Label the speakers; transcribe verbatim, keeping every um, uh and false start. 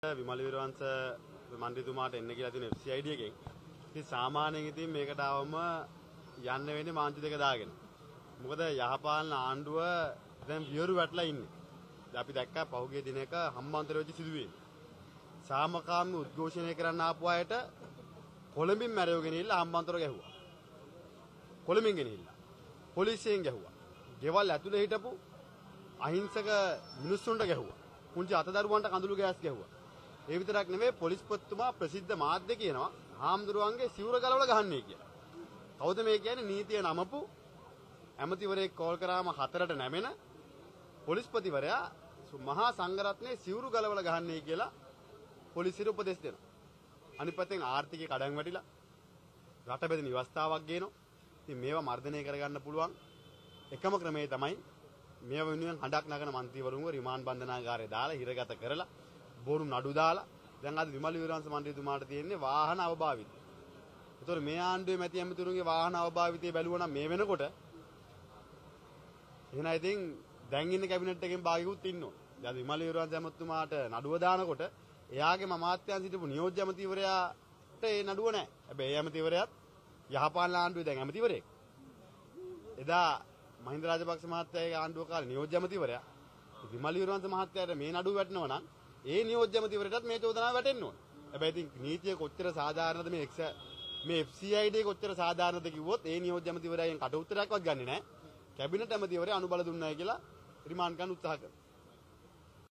Speaker 1: විමල විරවංශ මන්ත්‍රීතුමාට එන්න කියලා තියෙන එෆ් සී ආයි ඩී එකෙන් ඉතින් සාමාන්‍යයෙන් ඉතින් මේකට ආවම යන්න වෙන්නේ මාංචු දෙක දාගෙන. මොකද යහපාලන ආණ්ඩුව දැන් වියරු වැටලා ඉන්නේ. දැන් අපි දැක්කා පහුගිය දිනක හම්බන්තොට වෙච්ච සිදුවීම. සාමකාමී උද්ඝෝෂණය කරන්න ආපු අයට කොළඹින් මැරෙවගෙන ගිහිල්ලා හම්බන්තොට ගැහුවා. කොළඹින් ගෙනිහිල්ලා පොලිසියෙන් ගැහුවා. ගෙවල් ඇතුලේ හිටපු අහිංසක මිනිස්සුන්ට ගැහුවා. පුංචි අතදරුවන්ට කඳුළු ගෑස් ගැහුවා. ඒ විතරක් නෙවෙයි පොලිස්පතිතුමා ප්‍රසිද්ධ මාධ්‍ය කියනවා හාමුදුරුවන්ගේ සිවුර ගලවලා ගහන්නේ කියලා. කවුද මේ කියන්නේ නීතිය නමපු ඇමතිවරයෙක් කෝල් කරාම හතරට නැමෙන පොලිස්පතිවරයා මහා සංඝරත්නයේ සිවුරු ගලවලා ගහන්නේ කියලා පොලිසියට උපදෙස් දෙනවා. අනිත් පැත්තෙන් ආර්ථිකය කඩන් වැටිලා රට බෙදෙන අවස්ථාවක් ගේනවා. ඉතින් මේවා මර්ධනය කරගන්න පුළුවන් එකම ක්‍රමය තමයි මේ වෙනුවෙන් හඬක් නගන മന്ത്രിවරුන්ව රිමාන්ඩ් බන්ධනාගාරයේ දාලා හිරගත කරලා බොරු නඩු දාලා දැන් අද විමල විරවංශ මන්ත්‍රීතුමාට තියෙන්නේ වාහන අවභාවිතය. ඒතකොට මේ ආණ්ඩුවේ මැති ඇමතිවරුන්ගේ වාහන අවභාවිතය බැලුවා නම් මේ වෙනකොට එහෙනම් ඉතින් දැන් ඉන්න කැබිනට් එකෙන් භාගිකුත් ඉන්නවා. දැන් විමල විරවංශ ඇමතිතුමාට නඩුව දානකොට එයාගේම අමාත්‍යාංශ හිටපු නියෝජ්‍ය ඇමතිවරයාට ඒ නඩුව නැහැ. හැබැයි ඒ ඇමතිවරයාත් යහපාලන ආණ්ඩුවේ දැන් ඇමතිවරයෙක්. එදා මහින්ද රාජපක්ෂ මහත්තයාගේ ආණ්ඩුව කාලේ නියෝජ්‍ය ඇමතිවරයා විමල විරවංශ මහත්තයාට මේ නඩුව වැටෙනවා නම් ඒ නියෝජ්‍ය ඇමතිවරයාටත් මේ චෝදනාව වැටෙන්න ඕන. හැබැයි ඉතින් නීතිය කොච්චර සාධාරණද මේ එක්ස මේ එෆ් සී ආයි ඩී කොච්චර සාධාරණද කිව්වොත් ඒ නියෝජ්‍ය ඇමතිවරයාගෙන් කට උත්තරයක්වත් ගන්නෙ නැහැ. කැබිනට් ඇමතිවරයා අනුබල දුන්නායි කියලා රිමාන්ඩ් ගන්න උත්සාහ කරනවා.